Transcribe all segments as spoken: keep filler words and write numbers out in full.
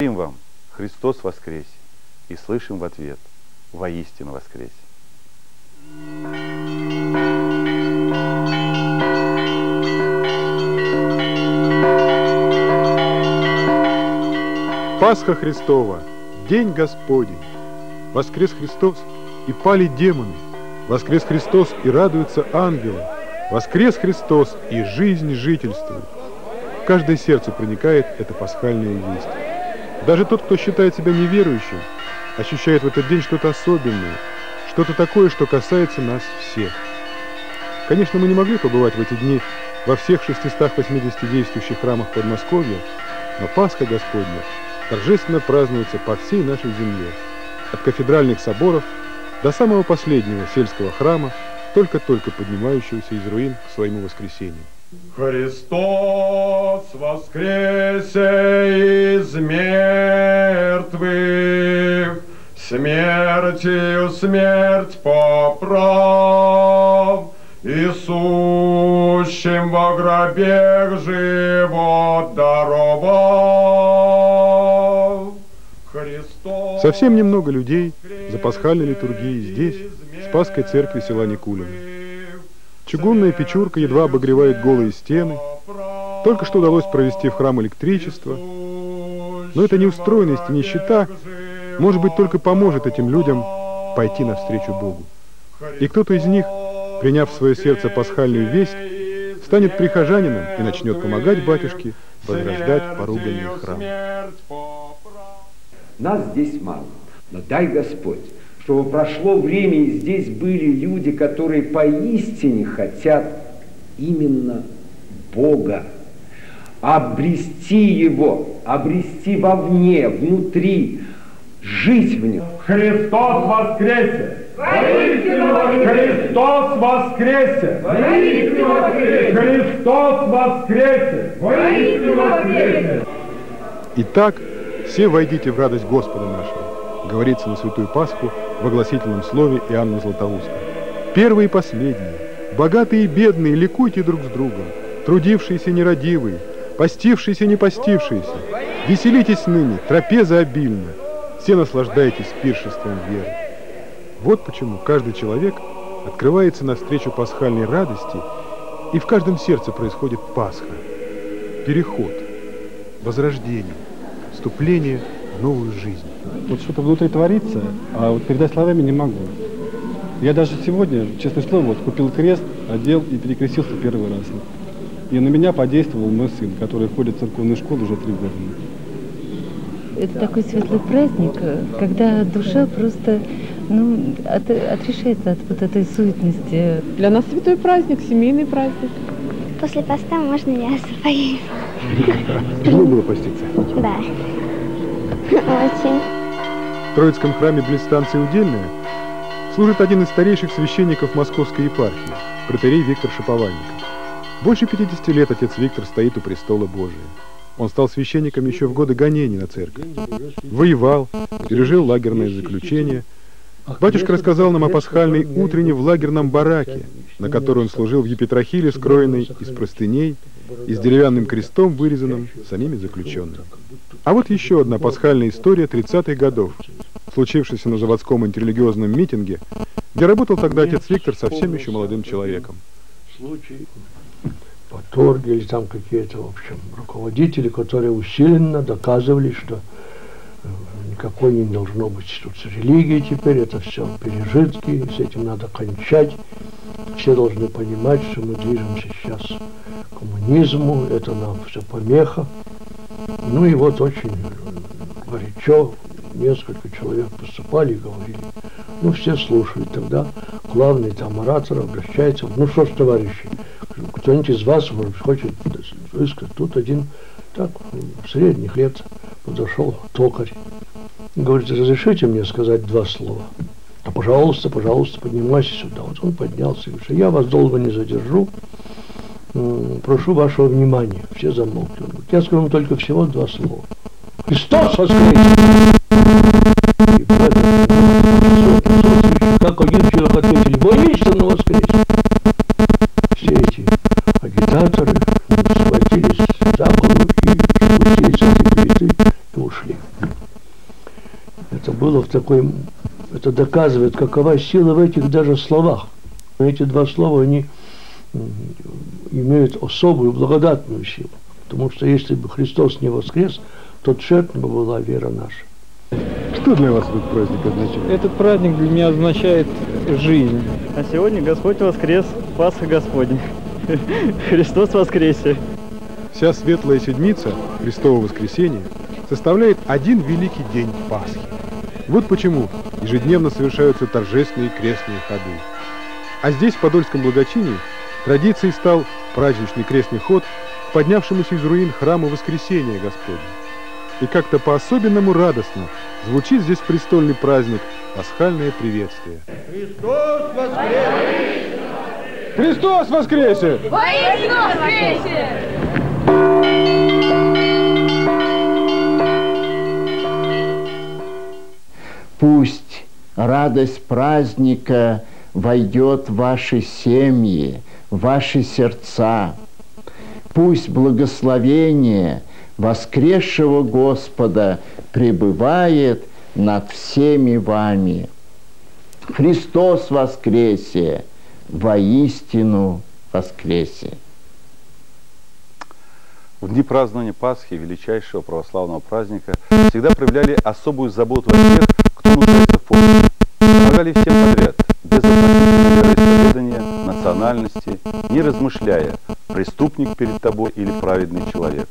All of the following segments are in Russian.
Говорим вам: Христос воскресе! И слышим в ответ: воистину воскресе! Пасха Христова, день Господень. Воскрес Христос, и пали демоны. Воскрес Христос, и радуются ангелы. Воскрес Христос, и жизнь жительствует. В каждое сердце проникает эта пасхальная весть. Даже тот, кто считает себя неверующим, ощущает в этот день что-то особенное, что-то такое, что касается нас всех. Конечно, мы не могли побывать в эти дни во всех шестистах восьмидесяти действующих храмах Подмосковья, но Пасха Господня торжественно празднуется по всей нашей земле, от кафедральных соборов до самого последнего сельского храма, только-только поднимающегося из руин к своему воскресению. Христос воскресе из мертвых, смертью смерть поправ, и сущим во гробе живот даровал. Христос. Совсем немного людей за пасхальной литургией здесь, в Спасской церкви села Никулино. Чугунная печурка едва обогревает голые стены. Только что удалось провести в храм электричество. Но эта неустроенность и нищета, может быть, только поможет этим людям пойти навстречу Богу. И кто-то из них, приняв в свое сердце пасхальную весть, станет прихожанином и начнет помогать батюшке возрождать поруганный храм. Нас здесь мало, но дай Господь, чтобы прошло время, и здесь были люди, которые поистине хотят именно Бога, обрести Его, обрести вовне, внутри, жить в Нем. Христос воскресе! Христос воскресе! Христос воскресе! Итак, все войдите в радость Господа нашего, говорится на Святую Пасху в огласительном слове Иоанна Златоуста. Первые и последние, богатые и бедные, ликуйте друг с другом, трудившиеся и нерадивые, постившиеся и не постившиеся, веселитесь ныне, трапеза обильна, все наслаждайтесь пиршеством веры. Вот почему каждый человек открывается навстречу пасхальной радости, и в каждом сердце происходит Пасха, переход, возрождение, вступление в новую жизнь. Вот что-то внутри творится, а вот передать словами не могу. Я даже сегодня, честное слово, вот купил крест, одел и перекрестился первый раз. И на меня подействовал мой сын, который ходит в церковную школу уже три года. Это такой светлый праздник, когда душа просто ну, от, отрешается от вот этой суетности. Для нас святой праздник, семейный праздник. После поста можно мясо поесть. Тяжело было поститься? Да. Очень. В Троицком храме близ станции Удельная служит один из старейших священников Московской епархии, протоиерей Виктор Шаповальников. Больше пятидесяти лет отец Виктор стоит у престола Божия. Он стал священником еще в годы гонений на церковь. Воевал, пережил лагерное заключение. Батюшка рассказал нам о пасхальной утренне в лагерном бараке, на которой он служил в епитрахиле, скроенной из простыней и с деревянным крестом, вырезанным самими заключенными. А вот еще одна пасхальная история тридцатых годов, случившаяся на заводском интеррелигиозном митинге, где работал тогда отец Виктор совсем еще молодым человеком. Поторги или там какие-то, в общем, руководители, которые усиленно доказывали, что никакой не должно быть тут религии теперь, это все пережитки, с этим надо кончать. Все должны понимать, что мы движемся сейчас к коммунизму, это нам все помеха. Ну и вот очень горячо несколько человек поступали и говорили. Ну, все слушают. Тогда главный там оратор обращается. Ну что ж, товарищи, кто-нибудь из вас может, хочет высказать? Тут один так средних лет подошел токарь. Говорит, разрешите мне сказать два слова? А пожалуйста, пожалуйста, поднимайся сюда. Вот он поднялся и говорит, я вас долго не задержу. Прошу вашего внимания. Все замолкли. Я скажу вам только всего два слова. Христос воскресе! И в этом как один человек ответили, воистину воскресе! Все эти агитаторы схватились за голову и спустились с этой плиты и ушли. это было в такой... Это доказывает, какова сила в этих даже словах. Эти два слова, они имеют особую благодатную силу. Потому что если бы Христос не воскрес, то тщетна бы была вера наша. Что для вас этот праздник означает? Этот праздник для меня означает жизнь. А сегодня Господь воскрес, Пасха Господня. Христос воскресе. Вся Светлая Седмица, Христово воскресенье, составляет один великий день Пасхи. Вот почему ежедневно совершаются торжественные крестные ходы. А здесь, в Подольском благочинии, традицией стал праздничный крестный ход к поднявшемуся из руин храма Воскресения Господня. И как-то по-особенному радостно звучит здесь в престольный праздник пасхальное приветствие. Христос воскресе! Христос воскресе! Воистину воскресе! Пусть радость праздника войдет в ваши семьи, в ваши сердца. Пусть благословение воскресшего Господа пребывает над всеми вами. Христос воскресе! Воистину воскресе! В дни празднования Пасхи, величайшего православного праздника, всегда проявляли особую заботу о тех, кто нуждается в помощи. Помогали всем подряд, без относительно вероисповедания, национальности, не размышляя, преступник перед тобой или праведный человек.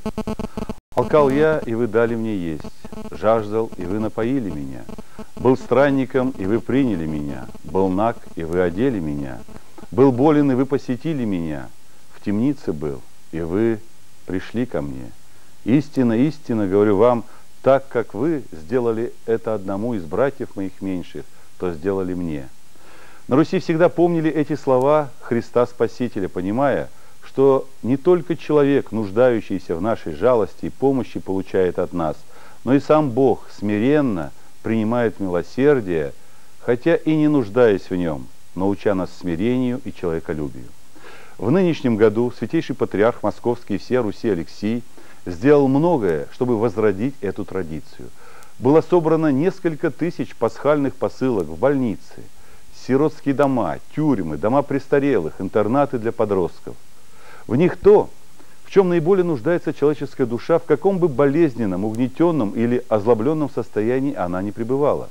Алкал я, и вы дали мне есть, жаждал, и вы напоили меня, был странником, и вы приняли меня, был наг, и вы одели меня, был болен, и вы посетили меня, в темнице был, и вы пришли ко мне. Истинно, истинно говорю вам, так как вы сделали это одному из братьев моих меньших, то сделали мне. На Руси всегда помнили эти слова Христа Спасителя, понимая, что не только человек, нуждающийся в нашей жалости и помощи, получает от нас, но и сам Бог смиренно принимает милосердие, хотя и не нуждаясь в нем, науча нас смирению и человеколюбию. В нынешнем году святейший патриарх Московский и всея Руси Алексий сделал многое, чтобы возродить эту традицию. Было собрано несколько тысяч пасхальных посылок в больницы, сиротские дома, тюрьмы, дома престарелых, интернаты для подростков. В них то, в чем наиболее нуждается человеческая душа, в каком бы болезненном, угнетенном или озлобленном состоянии она не пребывала.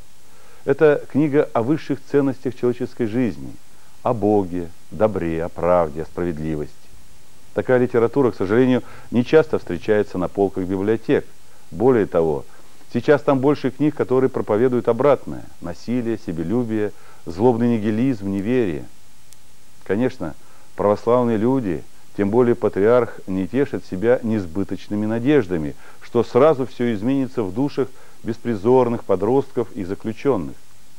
Это книга о высших ценностях человеческой жизни, о Боге, добре, о правде, о справедливости. Такая литература, к сожалению, не часто встречается на полках библиотек. Более того, сейчас там больше книг, которые проповедуют обратное – насилие, себелюбие, злобный нигилизм, неверие. Конечно, православные люди, тем более патриарх, не тешат себя несбыточными надеждами, что сразу все изменится в душах беспризорных подростков и заключенных.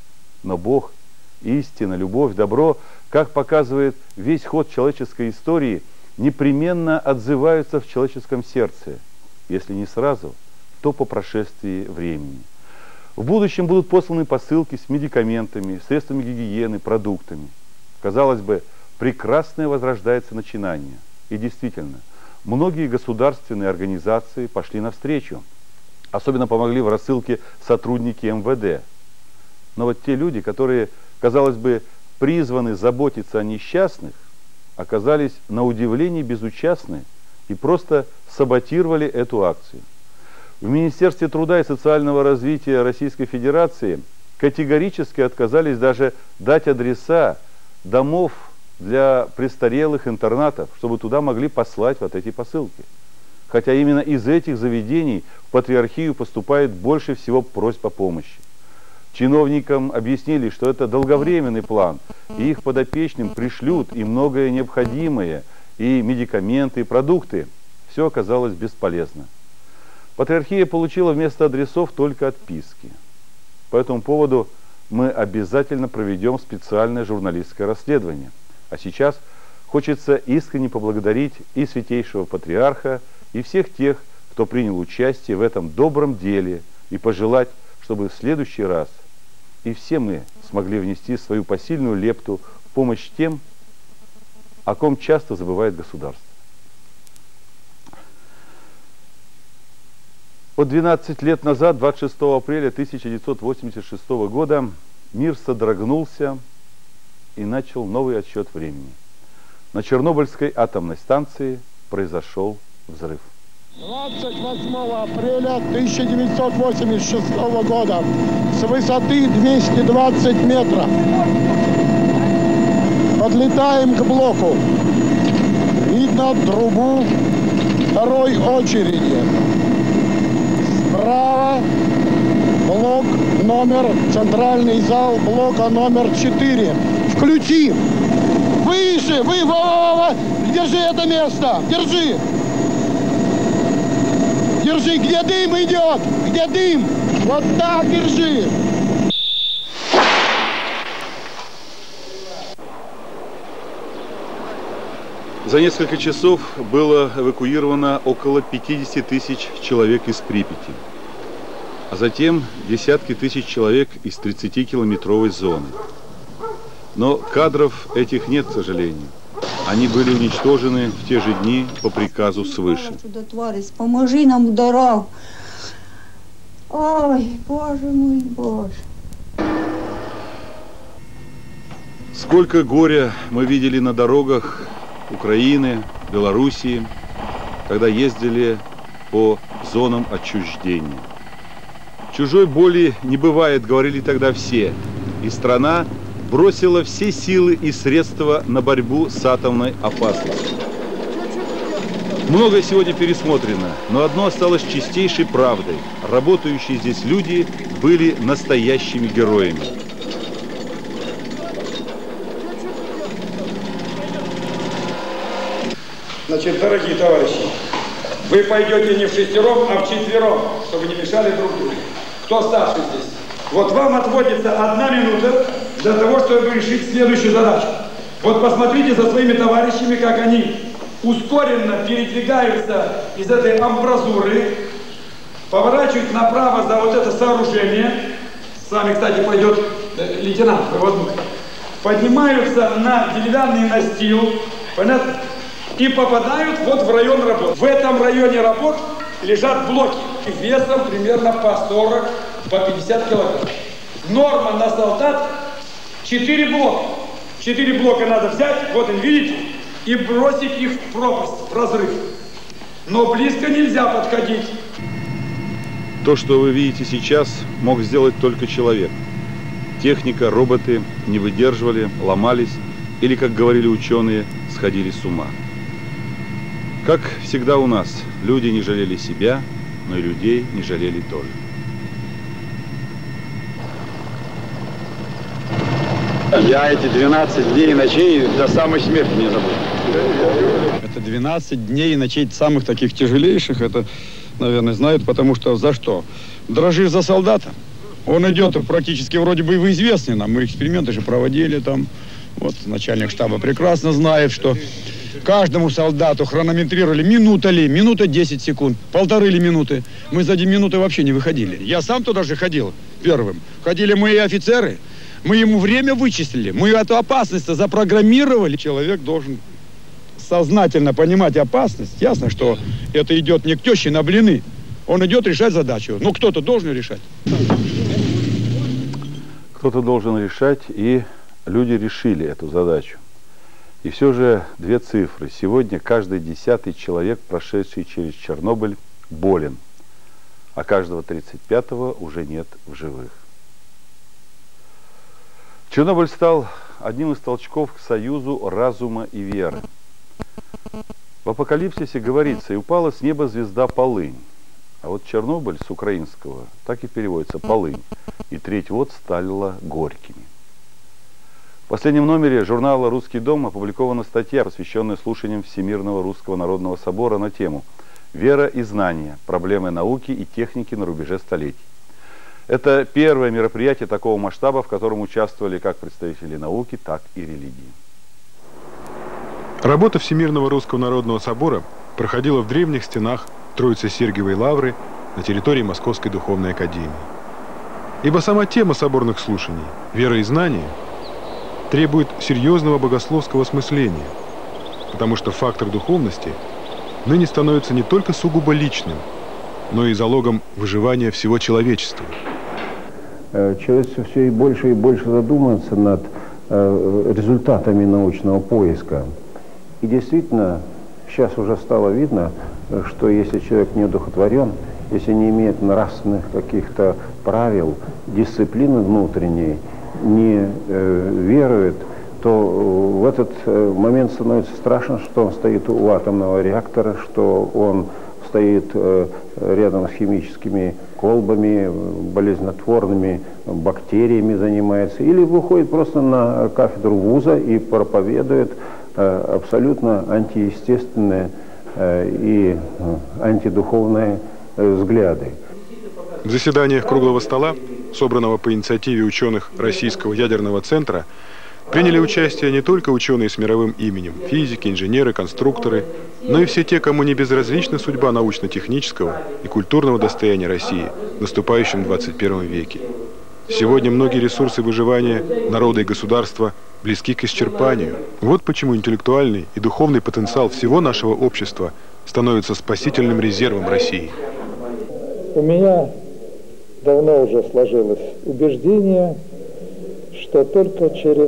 Но Бог, истина, любовь, добро, как показывает весь ход человеческой истории, непременно отзываются в человеческом сердце, если не сразу, то по прошествии времени. В будущем будут посланы посылки с медикаментами, средствами гигиены, продуктами. Казалось бы, прекрасное возрождается начинание. И действительно, многие государственные организации пошли навстречу. Особенно помогли в рассылке сотрудники эм вэ дэ. Но вот те люди, которые, казалось бы, призваны заботиться о несчастных, оказались на удивление безучастны и просто саботировали эту акцию. В Министерстве труда и социального развития Российской Федерации категорически отказались даже дать адреса домов для престарелых, интернатов, чтобы туда могли послать вот эти посылки. Хотя именно из этих заведений в Патриархию поступает больше всего просьб о помощи. Чиновникам объяснили, что это долговременный план, и их подопечным пришлют и многое необходимое, и медикаменты, и продукты. Все оказалось бесполезно. Патриархия получила вместо адресов только отписки. По этому поводу мы обязательно проведем специальное журналистское расследование. А сейчас хочется искренне поблагодарить и святейшего патриарха, и всех тех, кто принял участие в этом добром деле, и пожелать, чтобы в следующий раз и все мы смогли внести свою посильную лепту в помощь тем, о ком часто забывает государство. Вот двенадцать лет назад, двадцать шестого апреля тысяча девятьсот восемьдесят шестого года, мир содрогнулся и начал новый отсчет времени. На Чернобыльской атомной станции произошел взрыв. двадцать восьмого апреля тысяча девятьсот восемьдесят шестого года с высоты двести двадцать метров подлетаем к блоку. Видно трубу второй очереди. Справа блок номер, центральный зал блока номер четыре. Включи! Выше! Вы, Вова! Держи это место! Держи! Держи! Где дым идет? Где дым? Вот так держи! За несколько часов было эвакуировано около пятидесяти тысяч человек из Припяти, а затем десятки тысяч человек из тридцатикилометровой зоны. Но кадров этих нет, к сожалению. Они были уничтожены в те же дни по приказу свыше. Чудотворець, поможи нам в дорогу. Ой, Боже мой, Боже. Сколько горя мы видели на дорогах Украины, Белоруссии, когда ездили по зонам отчуждения. Чужой боли не бывает, говорили тогда все, и страна бросила все силы и средства на борьбу с атомной опасностью. Многое сегодня пересмотрено, но одно осталось чистейшей правдой. Работающие здесь люди были настоящими героями. Значит, дорогие товарищи, вы пойдете не в шестером, а в четвером, чтобы не мешали друг другу. Кто старший здесь? Вот вам отводится одна минута для того, чтобы решить следующую задачу. Вот посмотрите за своими товарищами, как они ускоренно передвигаются из этой амбразуры, поворачивают направо за вот это сооружение. С вами, кстати, пойдет лейтенант, проводник. Поднимаются на деревянный настил, понятно? И попадают вот в район работ. В этом районе работ лежат блоки весом примерно по сорок, по пятьдесят килограмм. Норма на солдат четыре блока. четыре блока надо взять, вот они, видите, и бросить их в пропасть, в разрыв. Но близко нельзя подходить. То, что вы видите сейчас, мог сделать только человек. Техника, роботы не выдерживали, ломались или, как говорили ученые, сходили с ума. Как всегда у нас, люди не жалели себя, но и людей не жалели тоже. Я эти двенадцать дней и ночей до самой смерти не забыл. Это двенадцать дней и ночей самых таких тяжелейших, это, наверное, знают, потому что за что? Дрожишь за солдата. Он идет практически вроде бы известный нам, мы эксперименты же проводили там. Вот начальник штаба прекрасно знает, что каждому солдату хронометрировали минута ли, минута десять секунд, полторы ли минуты. Мы за минуты вообще не выходили. Я сам туда же ходил первым. Ходили мои офицеры, мы ему время вычислили, мы эту опасность запрограммировали. Человек должен сознательно понимать опасность. Ясно, что это идет не к теще на блины. Он идет решать задачу. Но кто-то должен решать. Кто-то должен решать, и люди решили эту задачу. И все же две цифры. Сегодня каждый десятый человек, прошедший через Чернобыль, болен, а каждого тридцать пятого уже нет в живых. Чернобыль стал одним из толчков к союзу разума и веры. В Апокалипсисе говорится: «И упала с неба звезда Полынь». А вот Чернобыль с украинского так и переводится «полынь», и треть вод стала горькими. В последнем номере журнала «Русский дом» опубликована статья, посвященная слушаниям Всемирного Русского Народного Собора на тему «Вера и знания. Проблемы науки и техники на рубеже столетий». Это первое мероприятие такого масштаба, в котором участвовали как представители науки, так и религии. Работа Всемирного Русского Народного Собора проходила в древних стенах Троице-Сергиевой лавры на территории Московской Духовной Академии. Ибо сама тема соборных слушаний «Вера и знания» требует серьезного богословского осмысления, потому что фактор духовности ныне становится не только сугубо личным, но и залогом выживания всего человечества. Человечество все и больше и больше задумывается над результатами научного поиска. И действительно, сейчас уже стало видно, что если человек не одухотворен, если не имеет нравственных каких-то правил, дисциплины внутренней, не э, верует, то в этот момент становится страшно, что он стоит у атомного реактора, что он стоит э, рядом с химическими колбами, болезнетворными бактериями занимается, или выходит просто на кафедру вуза и проповедует э, абсолютно антиестественные э, и антидуховные э, взгляды. В заседаниях круглого стола, собранного по инициативе ученых Российского ядерного центра, приняли участие не только ученые с мировым именем, физики, инженеры, конструкторы, но и все те, кому не безразлична судьба научно-технического и культурного достояния России в наступающем двадцать первом веке. Сегодня многие ресурсы выживания народа и государства близки к исчерпанию. Вот почему интеллектуальный и духовный потенциал всего нашего общества становится спасительным резервом России. У меня давно уже сложилось убеждение, что только через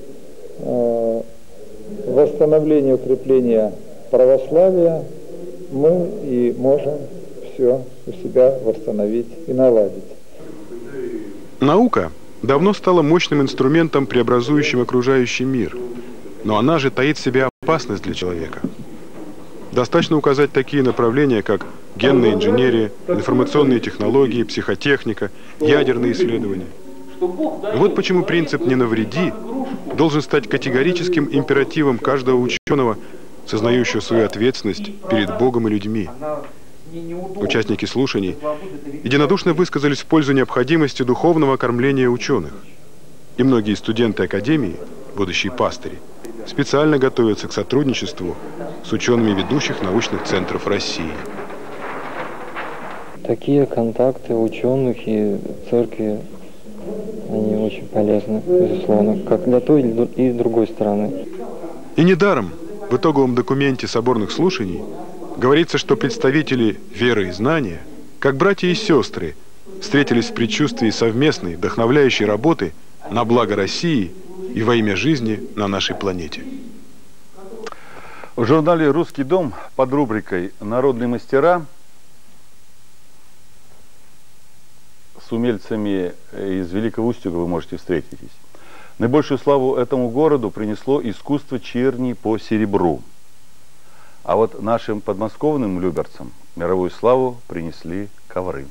э, восстановление, укрепление православия мы и можем все у себя восстановить и наладить. Наука давно стала мощным инструментом, преобразующим окружающий мир, но она же таит в себе опасность для человека. Достаточно указать такие направления, как генная инженерия, информационные технологии, психотехника, ядерные исследования. Вот почему принцип «не навреди» должен стать категорическим императивом каждого ученого, сознающего свою ответственность перед Богом и людьми. Участники слушаний единодушно высказались в пользу необходимости духовного окормления ученых. И многие студенты Академии, будущие пастыри, специально готовятся к сотрудничеству с учеными ведущих научных центров России. Такие контакты ученых и церкви, они очень полезны, безусловно, как для той и другой стороны. И недаром в итоговом документе соборных слушаний говорится, что представители веры и знания, как братья и сестры, встретились в предчувствии совместной, вдохновляющей работы на благо России и во имя жизни на нашей планете. В журнале «Русский дом» под рубрикой «Народные мастера» с умельцами из Великого Устюга вы можете встретитесь. Наибольшую славу этому городу принесло искусство черни по серебру. А вот нашим подмосковным люберцам мировую славу принесли ковры.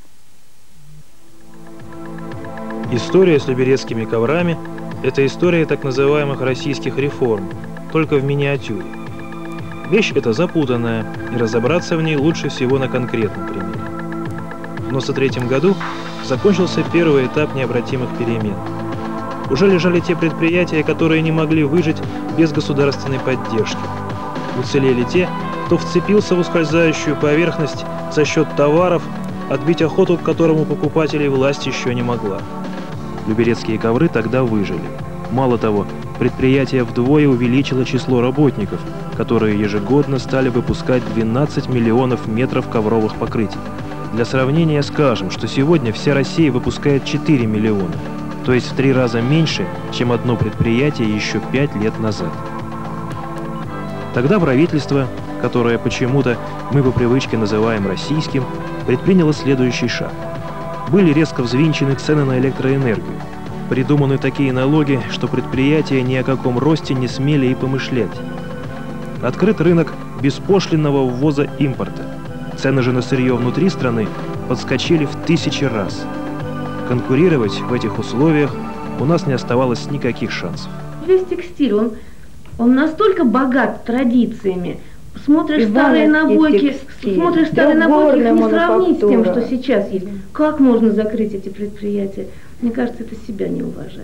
История с люберецкими коврами – это история так называемых российских реформ, только в миниатюре. Вещь эта запутанная, и разобраться в ней лучше всего на конкретном примере. В девяносто третьем году закончился первый этап необратимых перемен. Уже лежали те предприятия, которые не могли выжить без государственной поддержки. Уцелели те, кто вцепился в ускользающую поверхность за счет товаров, отбить охоту, к которому покупателей власть еще не могла. Люберецкие ковры тогда выжили. Мало того, предприятие вдвое увеличило число работников, которые ежегодно стали выпускать двенадцать миллионов метров ковровых покрытий. Для сравнения скажем, что сегодня вся Россия выпускает четыре миллиона, то есть в три раза меньше, чем одно предприятие еще пять лет назад. Тогда правительство, которое почему-то мы по привычке называем российским, предприняло следующий шаг. Были резко взвинчены цены на электроэнергию. Придуманы такие налоги, что предприятия ни о каком росте не смели и помышлять. Открыт рынок беспошлинного ввоза импорта. Цены же на сырье внутри страны подскочили в тысячи раз. Конкурировать в этих условиях у нас не оставалось никаких шансов. Весь текстиль, он, он настолько богат традициями. Смотришь старые набойки, смотришь старые набойки, их не сравнить с тем, что сейчас есть. Как можно закрыть эти предприятия? Мне кажется, это себя не уважать.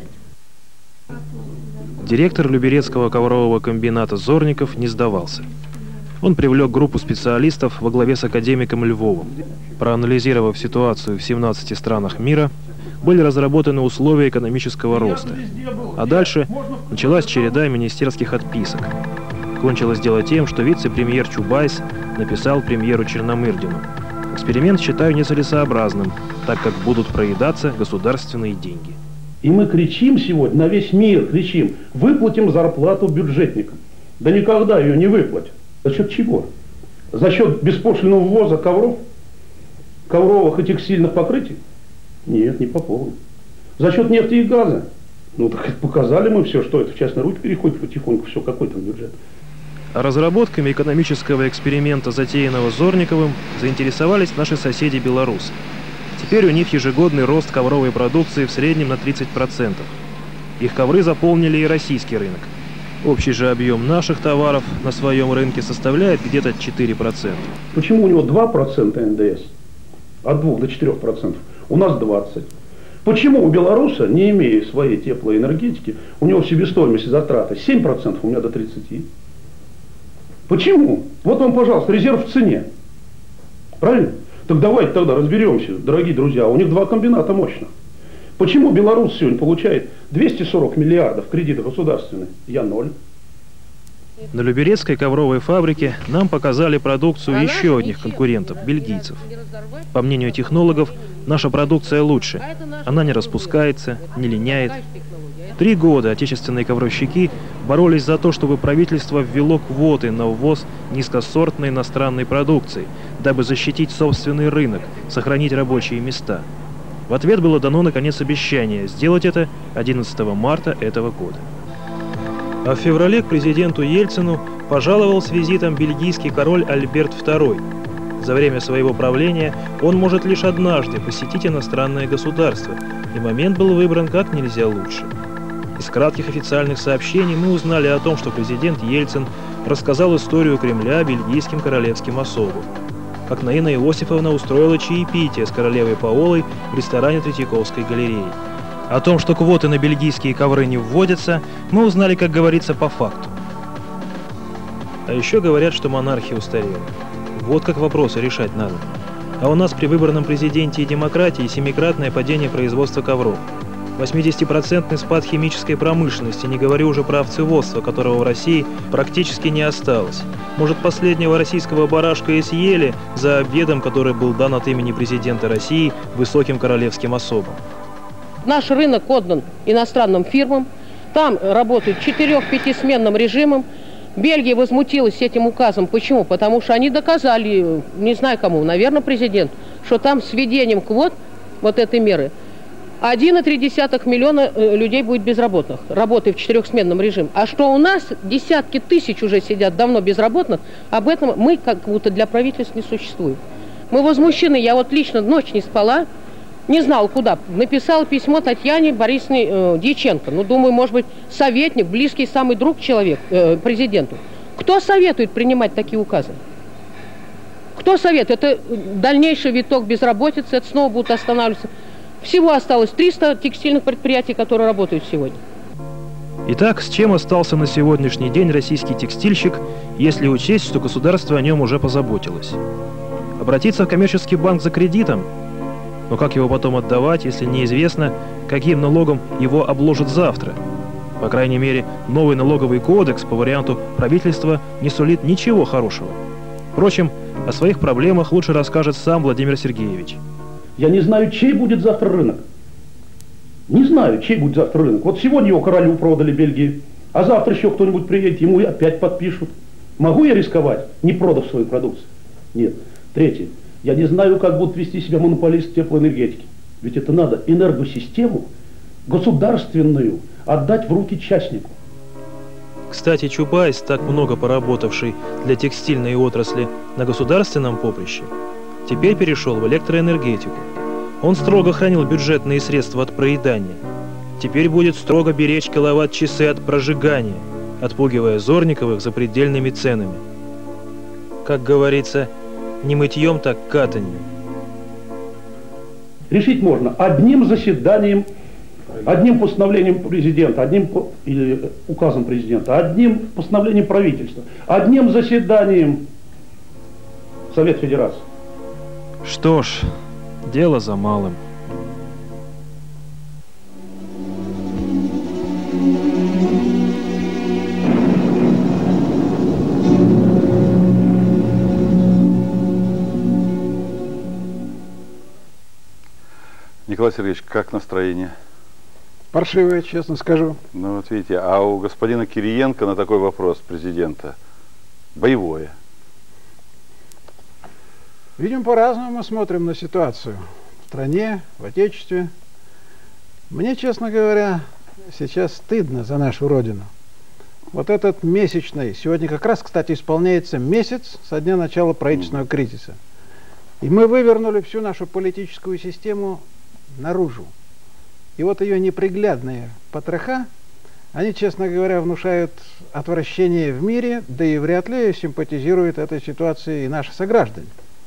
Директор Люберецкого коврового комбината Зорников не сдавался. Он привлек группу специалистов во главе с академиком Львовым. Проанализировав ситуацию в семнадцати странах мира, были разработаны условия экономического роста. А дальше началась череда министерских отписок. Кончилось дело тем, что вице-премьер Чубайс написал премьеру Черномырдину: Эксперимент считаю нецелесообразным, так как будут проедаться государственные деньги. И мы кричим сегодня, на весь мир кричим, выплатим зарплату бюджетникам. Да никогда ее не выплатят. За счет чего? За счет беспошлинного ввоза ковров, ковровых и текстильных покрытий? Нет, не по полной. За счет нефти и газа? Ну так показали мы все, что это в частные руки переходит потихоньку, все, какой там бюджет. Разработками экономического эксперимента, затеянного Зорниковым, заинтересовались наши соседи-белорусы. Теперь у них ежегодный рост ковровой продукции в среднем на тридцать процентов. Их ковры заполнили и российский рынок. Общий же объем наших товаров на своем рынке составляет где-то четыре процента. Почему у него два процента эн дэ эс? От двух до четырёх процентов. У нас двадцать процентов. Почему у белоруса, не имея своей теплоэнергетики, у него себестоимость и затраты семь процентов, у меня до тридцати процентов? Почему? Вот вам, пожалуйста, резерв в цене. Правильно? Так давайте тогда разберемся, дорогие друзья. У них два комбината мощных. Почему Беларусь сегодня получает двести сорок миллиардов кредитов государственных? Я ноль. На Люберецкой ковровой фабрике нам показали продукцию еще одних конкурентов, бельгийцев. По мнению технологов, наша продукция лучше. Она не распускается, не линяет. Три года отечественные ковровщики боролись за то, чтобы правительство ввело квоты на ввоз низкосортной иностранной продукции, дабы защитить собственный рынок, сохранить рабочие места. В ответ было дано, наконец, обещание сделать это одиннадцатого марта этого года. А в феврале к президенту Ельцину пожаловал с визитом бельгийский король Альберт второй. За время своего правления он может лишь однажды посетить иностранное государство, и момент был выбран как нельзя лучше. Из кратких официальных сообщений мы узнали о том, что президент Ельцин рассказал историю Кремля бельгийским королевским особам. Как Наина Иосифовна устроила чаепитие с королевой Паолой в ресторане Третьяковской галереи. О том, что квоты на бельгийские ковры не вводятся, мы узнали, как говорится, по факту. А еще говорят, что монархия устарела. Вот как вопросы решать надо. А у нас при выборном президенте и демократии семикратное падение производства ковров. восьмидесятипроцентный спад химической промышленности, не говорю уже про овцеводство, которого в России практически не осталось. Может, последнего российского барашка и съели за обедом, который был дан от имени президента России высоким королевским особам. Наш рынок отдан иностранным фирмам, там работают четырех-пятисменным режимом. Бельгия возмутилась этим указом. Почему? Потому что они доказали, не знаю кому, наверное, президент, что там с введением квот вот этой меры один и три десятых миллиона людей будет безработных, работая в четырехсменном режиме. А что у нас десятки тысяч уже сидят давно безработных, об этом мы как будто для правительства не существуем. Мы возмущены, я вот лично ночь не спала, не знал куда. Написал письмо Татьяне Борисовне э, Дьяченко. Ну, думаю, может быть, советник, близкий самый друг человек э, президенту. Кто советует принимать такие указы? Кто советует? Это дальнейший виток безработицы, это снова будут останавливаться. Всего осталось триста текстильных предприятий, которые работают сегодня. Итак, с чем остался на сегодняшний день российский текстильщик, если учесть, что государство о нем уже позаботилось? Обратиться в коммерческий банк за кредитом? Но как его потом отдавать, если неизвестно, каким налогом его обложат завтра? По крайней мере, новый налоговый кодекс по варианту правительства не сулит ничего хорошего. Впрочем, о своих проблемах лучше расскажет сам Владимир Сергеевич. Я не знаю, чей будет завтра рынок. Не знаю, чей будет завтра рынок. Вот сегодня его королю продали Бельгии, а завтра еще кто-нибудь приедет, ему опять подпишут. Могу я рисковать, не продав свою продукцию? Нет. Третье. Я не знаю, как будут вести себя монополисты теплоэнергетики. Ведь это надо энергосистему государственную отдать в руки частнику. Кстати, Чубайс, так много поработавший для текстильной отрасли на государственном поприще, теперь перешел в электроэнергетику. Он строго хранил бюджетные средства от проедания. Теперь будет строго беречь киловатт-часы от прожигания, отпугивая Зорниковых запредельными ценами. Как говорится, не мытьем, так катаньем. Решить можно одним заседанием, одним постановлением президента, одним или указом президента, одним постановлением правительства, одним заседанием Совета Федерации. Что ж, дело за малым. Николай Сергеевич, как настроение? Паршивое, честно скажу. Ну вот видите, а у господина Кириенко на такой вопрос президента боевое. Видимо, по-разному мы смотрим на ситуацию в стране, в Отечестве. Мне, честно говоря, сейчас стыдно за нашу Родину. Вот этот месячный, сегодня как раз, кстати, исполняется месяц со дня начала правительственного кризиса. И мы вывернули всю нашу политическую систему наружу. И вот ее неприглядные потроха, они, честно говоря, внушают отвращение в мире, да и вряд ли симпатизируют этой ситуации и наши сограждане.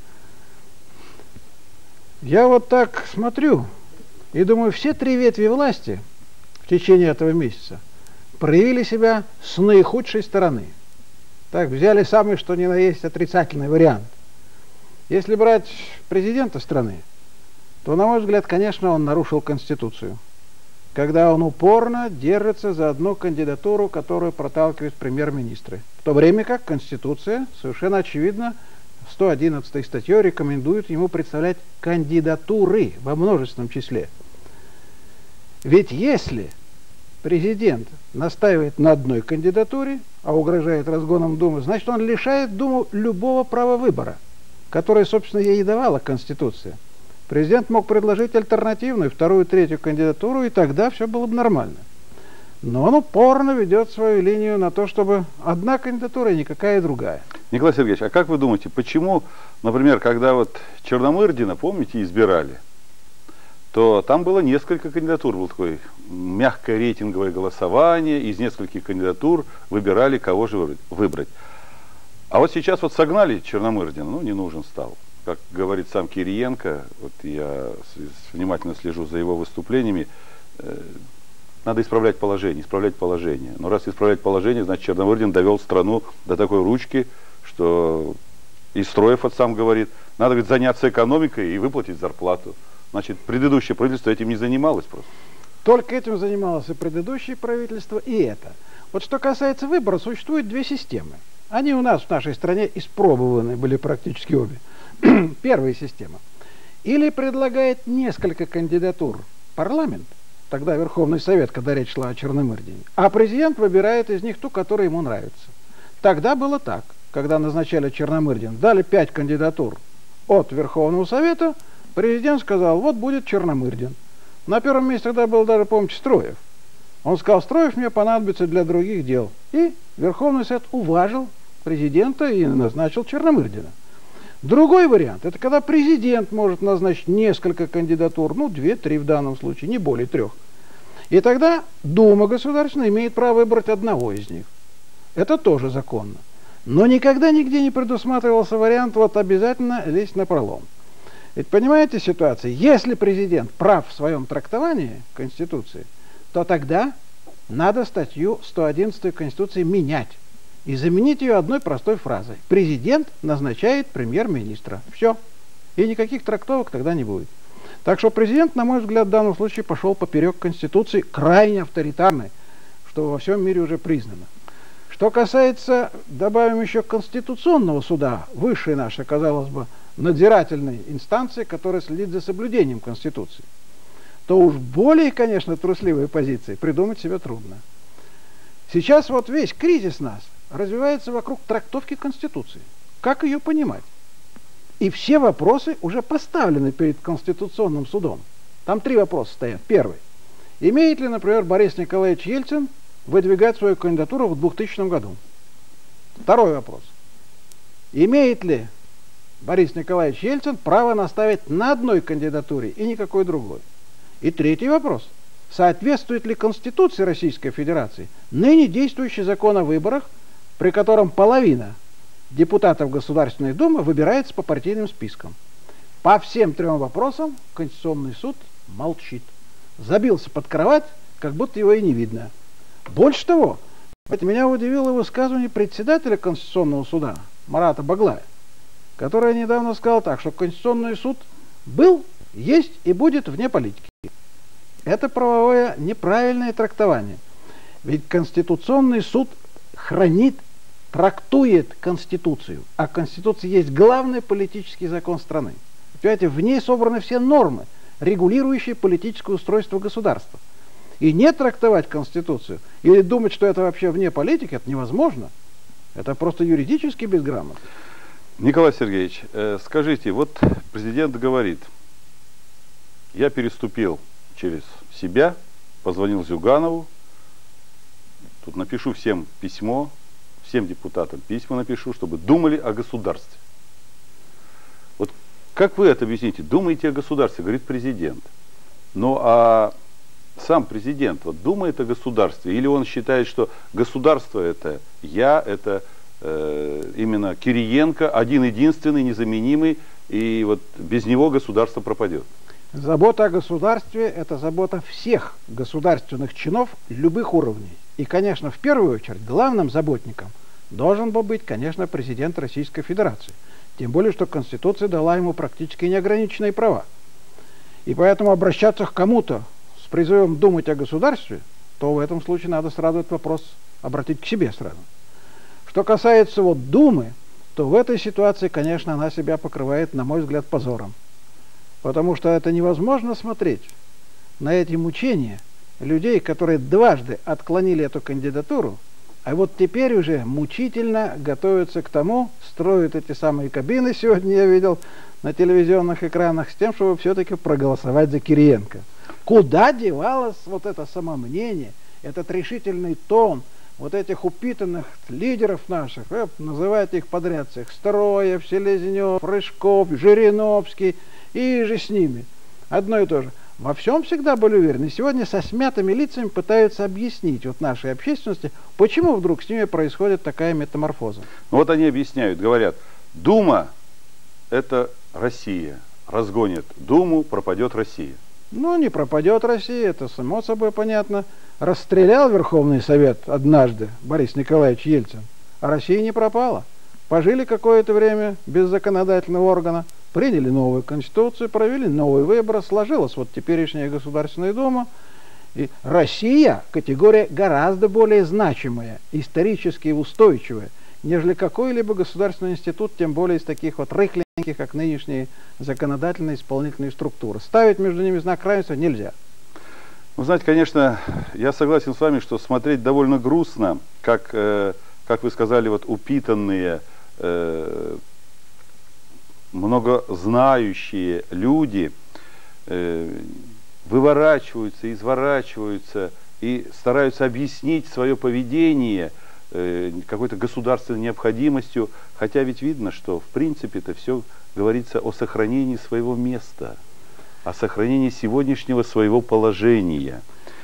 Я вот так смотрю и думаю, все три ветви власти в течение этого месяца проявили себя с наихудшей стороны. Так, взяли самый, что ни на есть, отрицательный вариант. Если брать президента страны, то, на мой взгляд, конечно, он нарушил Конституцию, когда он упорно держится за одну кандидатуру, которую проталкивают премьер-министры. В то время как Конституция, совершенно очевидно, сто одиннадцатой статьей рекомендует ему представлять кандидатуры во множественном числе. Ведь если президент настаивает на одной кандидатуре, а угрожает разгоном Думы, значит, он лишает Думу любого права выбора, которое, собственно, ей и давала Конституция. Президент мог предложить альтернативную, вторую, третью кандидатуру, и тогда все было бы нормально. Но он упорно ведет свою линию на то, чтобы одна кандидатура и никакая другая. Николай Сергеевич, а как вы думаете, почему, например, когда вот Черномырдина, помните, избирали, то там было несколько кандидатур, было такое мягкое рейтинговое голосование, из нескольких кандидатур выбирали, кого же выбрать. А вот сейчас вот согнали Черномырдина, ну, не нужен стал. Как говорит сам Кириенко, вот я внимательно слежу за его выступлениями, э, надо исправлять положение, исправлять положение. Но раз исправлять положение, значит, Черномырдин довел страну до такой ручки, что и Строев вот сам говорит, надо, говорит, заняться экономикой и выплатить зарплату. Значит, предыдущее правительство этим не занималось просто. Только этим занималось и предыдущее правительство, и это. Вот что касается выборов, существует две системы. Они у нас в нашей стране испробованы были практически обе. Первая система. Или предлагает несколько кандидатур парламент, тогда Верховный Совет, когда речь шла о Черномырдине, а президент выбирает из них ту, которая ему нравится. Тогда было так, когда назначали Черномырдин, дали пять кандидатур от Верховного Совета, президент сказал, вот будет Черномырдин. На первом месте тогда был даже, помните, Строев. Он сказал, Строев мне понадобится для других дел. И Верховный Совет уважил президента и назначил Черномырдина. Другой вариант, это когда президент может назначить несколько кандидатур, ну, две-три в данном случае, не более трех. И тогда Дума Государственная имеет право выбрать одного из них. Это тоже законно. Но никогда нигде не предусматривался вариант вот обязательно лезть на пролом. Ведь понимаете ситуацию, если президент прав в своем трактовании Конституции, то тогда надо статью сто одиннадцать Конституции менять. И заменить ее одной простой фразой. Президент назначает премьер-министра. Все. И никаких трактовок тогда не будет. Так что президент, на мой взгляд, в данном случае пошел поперек Конституции, крайне авторитарной, что во всем мире уже признано. Что касается, добавим еще, Конституционного суда, высшей нашей, казалось бы, надзирательной инстанции, которая следит за соблюдением Конституции, то уж более, конечно, трусливые позиции придумать себе трудно. Сейчас вот весь кризис нас развивается вокруг трактовки Конституции. Как ее понимать? И все вопросы уже поставлены перед Конституционным судом. Там три вопроса стоят. Первый. Имеет ли, например, Борис Николаевич Ельцин выдвигать свою кандидатуру в двухтысячном году? Второй вопрос. Имеет ли Борис Николаевич Ельцин право наставить на одной кандидатуре и никакой другой? И третий вопрос. Соответствует ли Конституции Российской Федерации ныне действующий закон о выборах, при котором половина депутатов Государственной Думы выбирается по партийным спискам? По всем трем вопросам Конституционный суд молчит. Забился под кровать, как будто его и не видно. Больше того, меня удивило высказывание председателя Конституционного суда Марата Баглая, который недавно сказал так, что Конституционный суд был, есть и будет вне политики. Это правовое неправильное трактование. Ведь Конституционный суд хранит, трактует Конституцию. А Конституция есть главный политический закон страны. Понимаете, в ней собраны все нормы, регулирующей политическое устройство государства. И не трактовать Конституцию или думать, что это вообще вне политики, это невозможно. Это просто юридически безграмотно. Николай Сергеевич, э, скажите, вот президент говорит, я переступил через себя, позвонил Зюганову, тут напишу всем письмо, всем депутатам письма напишу, чтобы думали о государстве. Вот как вы это объясните? Думаете о государстве, говорит президент. Ну а сам президент вот думает о государстве, или он считает, что государство это я, это э, именно Кириенко, один-единственный, незаменимый, и вот без него государство пропадет? Забота о государстве – это забота всех государственных чинов любых уровней. И, конечно, в первую очередь, главным заботником должен был быть, конечно, президент Российской Федерации. Тем более, что Конституция дала ему практически неограниченные права. И поэтому обращаться к кому-то с призывом думать о государстве, то в этом случае надо сразу этот вопрос обратить к себе сразу. Что касается вот Думы, то в этой ситуации, конечно, она себя покрывает, на мой взгляд, позором. Потому что это невозможно смотреть на эти мучения людей, которые дважды отклонили эту кандидатуру, а вот теперь уже мучительно готовятся к тому, строят эти самые кабины, сегодня я видел на телевизионных экранах, с тем, чтобы все-таки проголосовать за Кириенко. Куда девалось вот это самомнение, этот решительный тон вот этих упитанных лидеров наших, э, называйте их подряд всех, Строев, Селезнев, Рыжков, Жириновский, и же с ними. Одно и то же. Во всем всегда были уверены. И сегодня со смятыми лицами пытаются объяснить вот нашей общественности, почему вдруг с ними происходит такая метаморфоза. Ну вот они объясняют, говорят, Дума – это Россия. Разгонит Думу, пропадет Россия. Ну, не пропадет Россия, это само собой понятно. Расстрелял Верховный Совет однажды Борис Николаевич Ельцин, а Россия не пропала. Пожили какое-то время без законодательного органа, приняли новую конституцию, провели новый выбор, сложилась вот теперешняя Государственная Дума. И Россия категория гораздо более значимая, исторически устойчивая, нежели какой-либо государственный институт, тем более из таких вот рыхленьких, как нынешние законодательные исполнительные структуры. Ставить между ними знак равенства нельзя. Ну, знаете, конечно, я согласен с вами, что смотреть довольно грустно, как, э, как вы сказали, вот упитанные, э, многознающие люди э, выворачиваются, изворачиваются и стараются объяснить свое поведение э, какой-то государственной необходимостью, хотя ведь видно, что в принципе это все говорится о сохранении своего места, о сохранении сегодняшнего своего положения.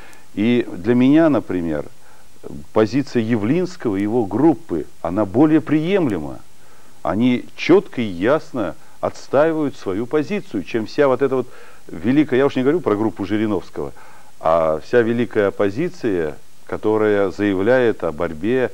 И для меня, например, позиция Явлинского и его группы, она более приемлема. Они четко и ясно отстаивают свою позицию, чем вся вот эта вот великая, я уж не говорю про группу Жириновского, а вся великая оппозиция, которая заявляет о борьбе,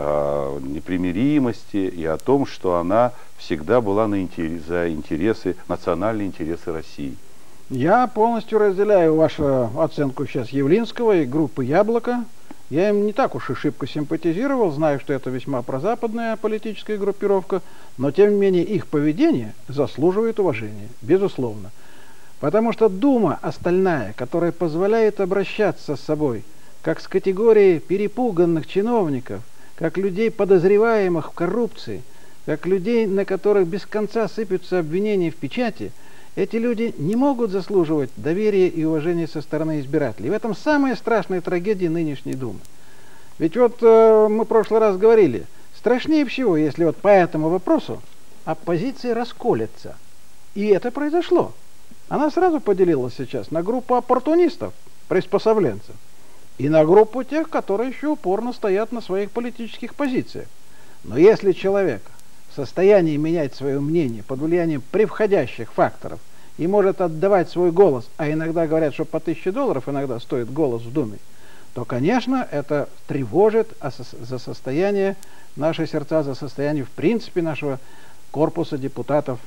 о непримиримости и о том, что она всегда была на интерес, за интересы, национальные интересы России. Я полностью разделяю вашу оценку сейчас Явлинского и группы «Яблоко». Я им не так уж и шибко симпатизировал, знаю, что это весьма прозападная политическая группировка, но тем не менее их поведение заслуживает уважения, безусловно. Потому что Дума остальная, которая позволяет обращаться с собой, как с категорией перепуганных чиновников, как людей, подозреваемых в коррупции, как людей, на которых без конца сыпятся обвинения в печати, эти люди не могут заслуживать доверия и уважения со стороны избирателей. В этом самая страшная трагедия нынешней Думы. Ведь вот э, мы в прошлый раз говорили, страшнее всего, если вот по этому вопросу оппозиция расколется. И это произошло. Она сразу поделилась сейчас на группу оппортунистов, приспособленцев, и на группу тех, которые еще упорно стоят на своих политических позициях. Но если человек в состоянии менять свое мнение под влиянием превходящих факторов и может отдавать свой голос, а иногда говорят, что по тысяче долларов иногда стоит голос в Думе, то, конечно, это тревожит за состояние нашей сердца, за состояние, в принципе, нашего корпуса депутатов.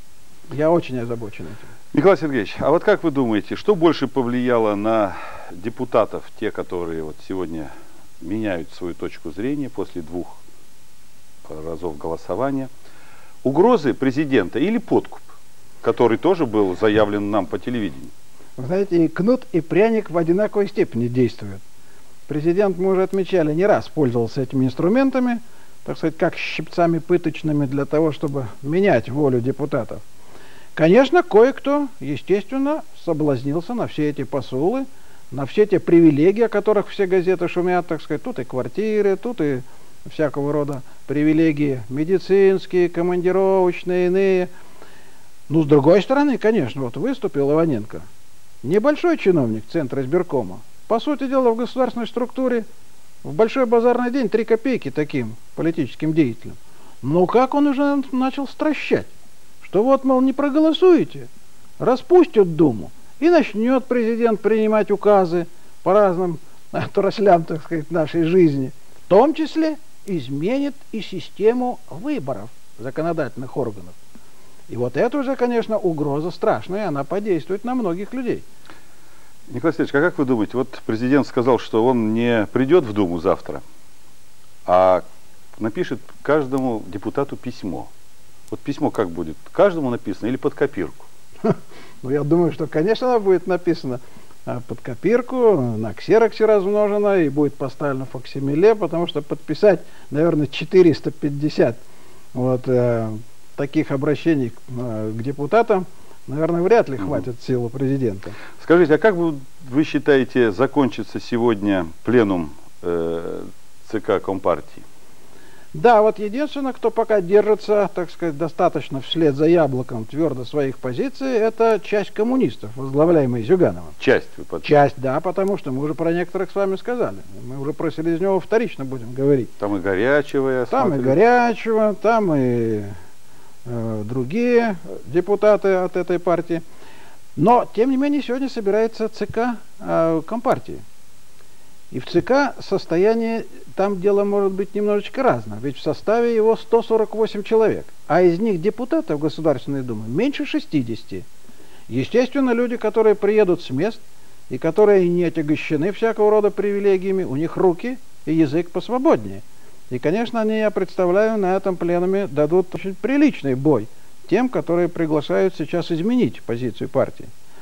Я очень озабочен этим. Николай Сергеевич, а вот как вы думаете, что больше повлияло на депутатов, те, которые вот сегодня меняют свою точку зрения после двух разов голосования, угрозы президента или подкуп? который тоже был заявлен нам по телевидению. Вы знаете, и кнут, и пряник в одинаковой степени действуют. Президент, мы уже отмечали, не раз пользовался этими инструментами, так сказать, как щипцами пыточными для того, чтобы менять волю депутатов. Конечно, кое-кто, естественно, соблазнился на все эти посулы, на все те привилегии, о которых все газеты шумят, так сказать, тут и квартиры, тут и всякого рода привилегии медицинские, командировочные, иные. Ну, с другой стороны, конечно, вот выступил Иваненко, небольшой чиновник Центра избиркома, по сути дела, в государственной структуре в большой базарный день три копейки таким политическим деятелям. Но как он уже начал стращать, что вот, мол, не проголосуете, распустят Думу, и начнет президент принимать указы по разным отраслям, так сказать, нашей жизни, в том числе изменит и систему выборов законодательных органов. И вот это уже, конечно, угроза страшная, она подействует на многих людей. Николай Алексеевич, а как вы думаете, вот президент сказал, что он не придет в Думу завтра, а напишет каждому депутату письмо. Вот письмо как будет? Каждому написано или под копирку? Ну, я думаю, что, конечно, оно будет написано под копирку, на ксероксе размножено, и будет поставлено в факсимиле, потому что подписать, наверное, четыреста пятьдесят вот, э, таких обращений э, к депутатам, наверное, вряд ли хватит mm-hmm. силы президента. Скажите, а как вы, вы считаете, закончится сегодня пленум э, ЦК Компартии? Да, вот единственное, кто пока держится, так сказать, достаточно вслед за яблоком твердо своих позиций, это часть коммунистов, возглавляемая Зюгановым. Часть? Вы под... Часть, да, потому что мы уже про некоторых с вами сказали. Мы уже про Селезнева вторично будем говорить. Там и Горячего, я Там смотрю. и Горячего, там и э, другие депутаты от этой партии. Но, тем не менее, сегодня собирается ЦК э, Компартии. И в ЦК состояние, там дело может быть немножечко разное, ведь в составе его сто сорок восемь человек, а из них депутатов Государственной Думы меньше шестидесяти. Естественно, люди, которые приедут с мест и которые не отягощены всякого рода привилегиями, у них руки и язык посвободнее. И, конечно, они, я представляю, на этом пленуме дадут очень приличный бой тем, которые приглашают сейчас изменить позицию партии.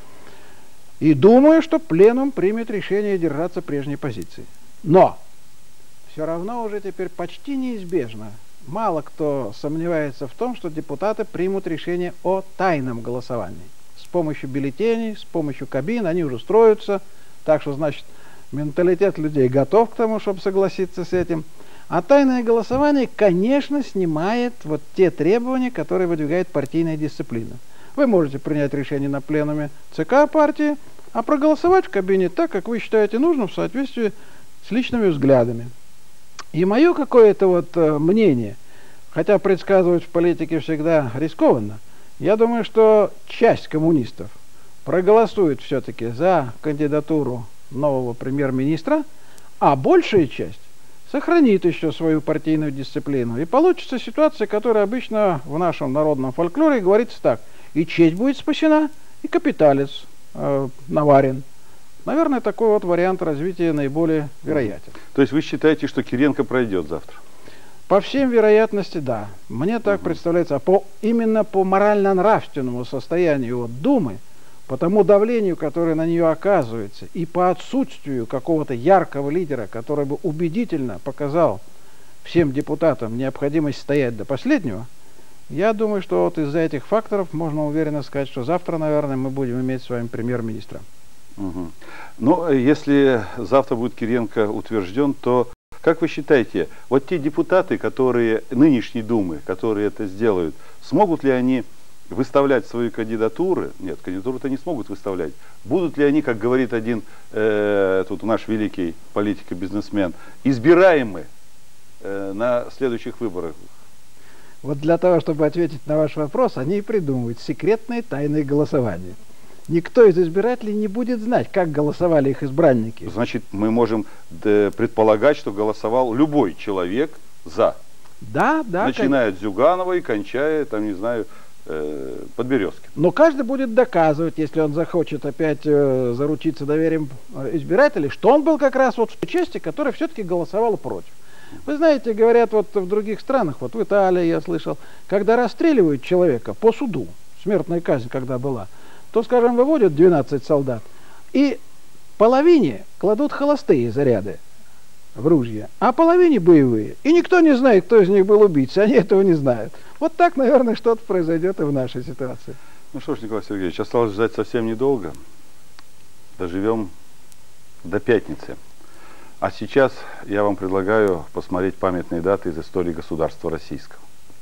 И думаю, что пленум примет решение держаться прежней позиции. Но все равно уже теперь почти неизбежно. Мало кто сомневается в том, что депутаты примут решение о тайном голосовании. С помощью бюллетеней, с помощью кабин они уже строятся. Так что, значит, менталитет людей готов к тому, чтобы согласиться с этим. А тайное голосование, конечно, снимает вот те требования, которые выдвигает партийная дисциплина. Вы можете принять решение на пленуме ЦК партии, а проголосовать в кабине так, как вы считаете нужным, в соответствии с личными взглядами. И мое какое-то вот мнение, хотя предсказывать в политике всегда рискованно, я думаю, что часть коммунистов проголосует все-таки за кандидатуру нового премьер-министра, а большая часть сохранит еще свою партийную дисциплину. И получится ситуация, которая обычно в нашем народном фольклоре говорится так: и честь будет спасена, и капиталец э, наварен. Наверное, такой вот вариант развития наиболее вероятен. То есть вы считаете, что Кириенко пройдет завтра? По всем вероятности, да. Мне так угу. представляется. А по, именно по морально-нравственному состоянию вот Думы, по тому давлению, которое на нее оказывается, и по отсутствию какого-то яркого лидера, который бы убедительно показал всем депутатам необходимость стоять до последнего, я думаю, что вот из-за этих факторов можно уверенно сказать, что завтра, наверное, мы будем иметь с вами премьер-министра. Угу. Ну, если завтра будет Кириенко утвержден, то как вы считаете, вот те депутаты, которые нынешней Думы, которые это сделают, смогут ли они выставлять свои кандидатуры? Нет, кандидатуры-то не смогут выставлять. Будут ли они, как говорит один э, тут наш великий политик и бизнесмен, избираемы э, на следующих выборах? Вот для того, чтобы ответить на ваш вопрос, они и придумывают секретные тайные голосования. Никто из избирателей не будет знать, как голосовали их избранники. Значит, мы можем предполагать, что голосовал любой человек за. Да, да. Начиная от Зюганова и кончая, там, не знаю, э, Подберезкин. Но каждый будет доказывать, если он захочет опять э, заручиться доверием избирателей, что он был как раз вот в той части, которая все-таки голосовала против. Вы знаете, говорят вот в других странах, вот в Италии я слышал, когда расстреливают человека по суду, смертная казнь когда была, то, скажем, выводят двенадцать солдат, и половине кладут холостые заряды в ружья, а половине боевые. И никто не знает, кто из них был убийца, они этого не знают. Вот так, наверное, что-то произойдет и в нашей ситуации. Ну что ж, Николай Сергеевич, осталось ждать совсем недолго. Доживем до пятницы. А сейчас я вам предлагаю посмотреть памятные даты из истории государства российского.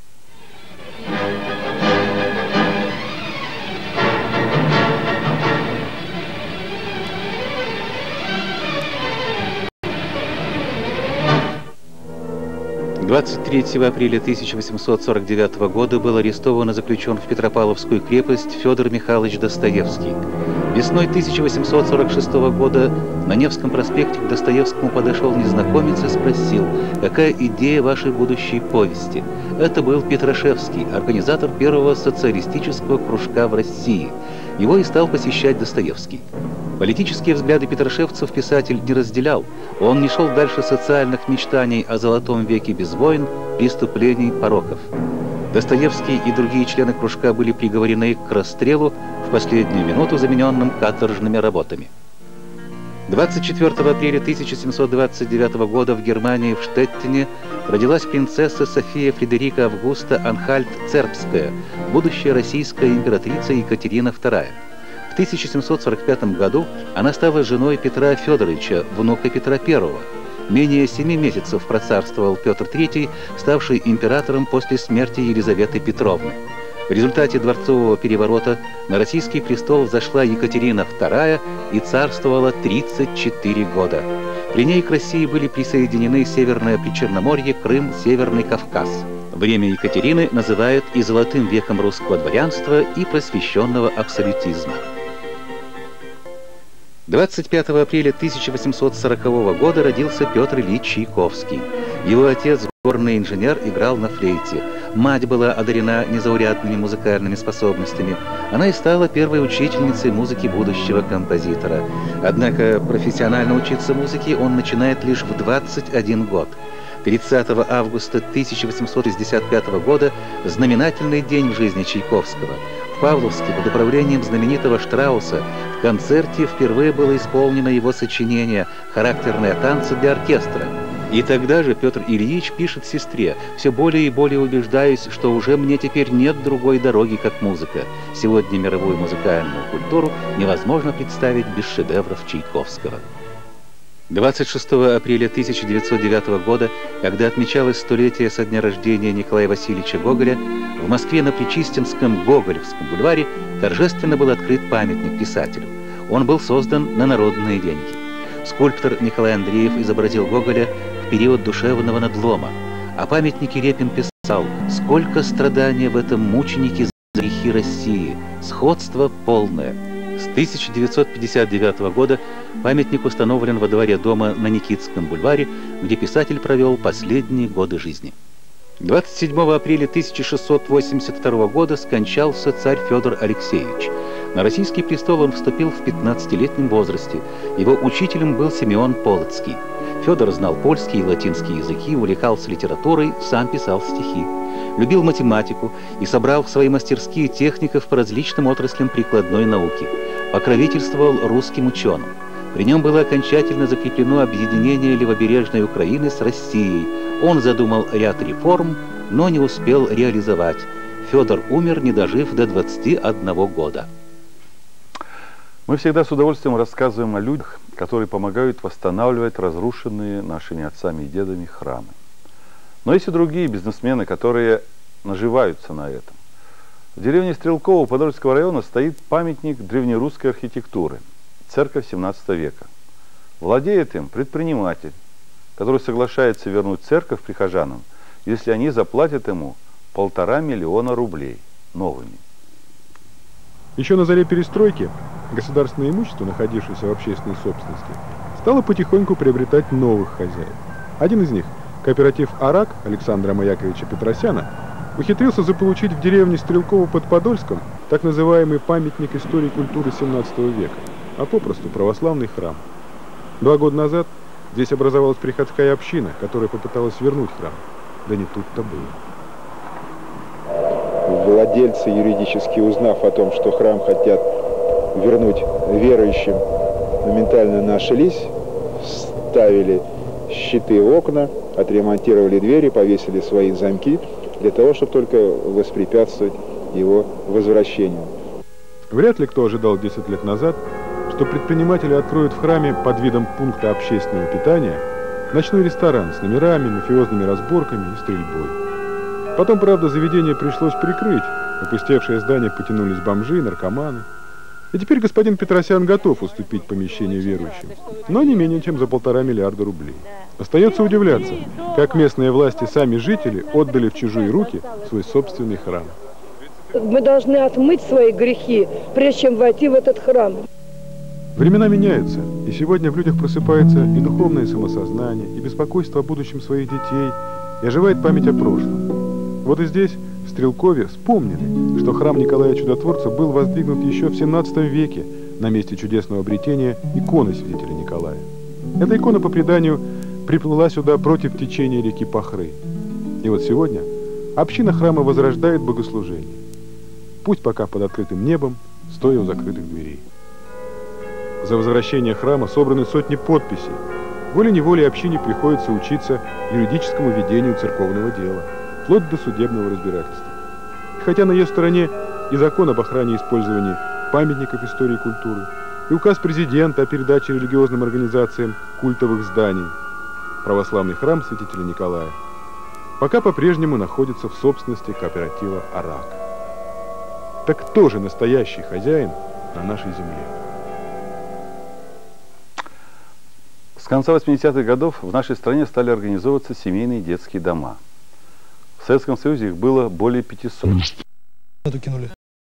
двадцать третьего апреля тысяча восемьсот сорок девятого года был арестован и заключен в Петропавловскую крепость Федор Михайлович Достоевский. Весной тысяча восемьсот сорок шестого года на Невском проспекте к Достоевскому подошел незнакомец и спросил, какая идея вашей будущей повести. Это был Петрашевский, организатор первого социалистического кружка в России. Его и стал посещать Достоевский. Политические взгляды петрошевцев писатель не разделял. Он не шел дальше социальных мечтаний о золотом веке без войн, преступлений, пороков. Достоевский и другие члены кружка были приговорены к расстрелу, в последнюю минуту замененным каторжными работами. двадцать четвёртого апреля тысяча семьсот двадцать девятого года в Германии, в Штеттине, родилась принцесса София Фредерика Августа Анхальт-Цербская, будущая российская императрица Екатерина вторая. В тысяча семьсот сорок пятом году она стала женой Петра Федоровича, внука Петра Первого. Менее семи месяцев процарствовал Петр Третий, ставший императором после смерти Елизаветы Петровны. В результате дворцового переворота на российский престол взошла Екатерина вторая и царствовала тридцать четыре года. При ней к России были присоединены Северное Причерноморье, Крым, Северный Кавказ. Время Екатерины называют и золотым веком русского дворянства, и просвещенного абсолютизма. двадцать пятого апреля тысяча восемьсот сорокового года родился Петр Ильич Чайковский. Его отец, горный инженер, играл на флейте. Мать была одарена незаурядными музыкальными способностями. Она и стала первой учительницей музыки будущего композитора. Однако профессионально учиться музыке он начинает лишь в двадцать один год. тридцатого августа тысяча восемьсот шестьдесят пятого года знаменательный день в жизни Чайковского. В Павловске под управлением знаменитого Штрауса в концерте впервые было исполнено его сочинение «Характерные танцы для оркестра». И тогда же Петр Ильич пишет сестре: «Все более и более убеждаюсь, что уже мне теперь нет другой дороги, как музыка. Сегодня мировую музыкальную культуру невозможно представить без шедевров Чайковского». двадцать шестого апреля тысяча девятьсот девятого года, когда отмечалось столетие со дня рождения Николая Васильевича Гоголя, в Москве на Причистинском Гоголевском бульваре торжественно был открыт памятник писателю. Он был создан на народные деньги. Скульптор Николай Андреев изобразил Гоголя в период душевного надлома. О памятнике Репин писал: «Сколько страдания в этом мученике за грехи России! Сходство полное». С тысяча девятьсот пятьдесят девятого года памятник установлен во дворе дома на Никитском бульваре, где писатель провел последние годы жизни. двадцать седьмого апреля тысяча шестьсот восемьдесят второго года скончался царь Федор Алексеевич. На российский престол он вступил в пятнадцатилетнем возрасте. Его учителем был Симеон Полоцкий. Федор знал польский и латинский языки, увлекался литературой, сам писал стихи. Любил математику и собрал в свои мастерские техников по различным отраслям прикладной науки. Покровительствовал русским ученым. При нем было окончательно закреплено объединение левобережной Украины с Россией. Он задумал ряд реформ, но не успел реализовать. Федор умер, не дожив до двадцати одного года. Мы всегда с удовольствием рассказываем о людях, которые помогают восстанавливать разрушенные нашими отцами и дедами храмы. Но есть и другие бизнесмены, которые наживаются на этом. В деревне Стрелково Подольского района стоит памятник древнерусской архитектуры, церковь семнадцатого века. Владеет им предприниматель, который соглашается вернуть церковь прихожанам, если они заплатят ему полтора миллиона рублей новыми. Еще на заре перестройки государственное имущество, находившееся в общественной собственности, стало потихоньку приобретать новых хозяев. Один из них, кооператив «Арак» Александра Маяковича Петросяна, ухитрился заполучить в деревне Стрелково под Подольском так называемый памятник истории культуры семнадцатого века, а попросту православный храм. Два года назад здесь образовалась приходская община, которая попыталась вернуть храм. Да не тут-то было. владельцы юридически, узнав о том, что храм хотят вернуть верующим, моментально нашлись, ставили щиты в окна, отремонтировали двери, повесили свои замки для того, чтобы только воспрепятствовать его возвращению. Вряд ли кто ожидал десять лет назад, что предприниматели откроют в храме под видом пункта общественного питания ночной ресторан с номерами, мафиозными разборками и стрельбой. Потом, правда, заведение пришлось прикрыть, в опустевшее здание потянулись бомжи, наркоманы. И теперь господин Петросян готов уступить помещение верующим, но не менее чем за полтора миллиарда рублей. Остается удивляться, как местные власти, сами жители, отдали в чужие руки свой собственный храм. Мы должны отмыть свои грехи, прежде чем войти в этот храм. Времена меняются, и сегодня в людях просыпается и духовное самосознание, и беспокойство о будущем своих детей, и оживает память о прошлом. Вот и здесь, в Стрелкове, вспомнили, что храм Николая Чудотворца был воздвигнут еще в семнадцатом веке на месте чудесного обретения иконы святителя Николая. Эта икона, по преданию, приплыла сюда против течения реки Пахры. И вот сегодня община храма возрождает богослужение. Пусть пока под открытым небом, стоя у закрытых дверей. За возвращение храма собраны сотни подписей. Волей-неволей общине приходится учиться юридическому ведению церковного дела, вплоть до судебного разбирательства. Хотя на ее стороне и закон об охране использования памятников истории и культуры, и указ президента о передаче религиозным организациям культовых зданий, православный храм святителя Николая пока по-прежнему находится в собственности кооператива «Арак». Так кто же настоящий хозяин на нашей земле? С конца восьмидесятых годов в нашей стране стали организовываться семейные детские дома. В Советском Союзе их было более пятисот. Эту кинули.